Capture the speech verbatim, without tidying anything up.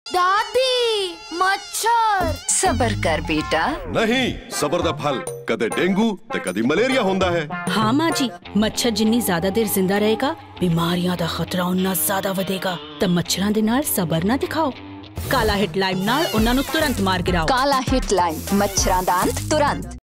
दादी मच्छर। सबर कर बेटा। नहीं, सबर दा फल कदे डेंगू ते कदी मलेरिया होंदा है। हाँ माँ जी, मच्छर जिन्नी ज्यादा देर जिंदा रहेगा, बीमारियां दा खतरा उन्ना ज्यादा वधेगा। तब मच्छरां दे नाल सबर ना दिखाओ। काला हिट लाइम नाल उन्हां नूं तुरंत मार गिराओ। काला हिट लाइम, मच्छरां दा अंत तुरंत।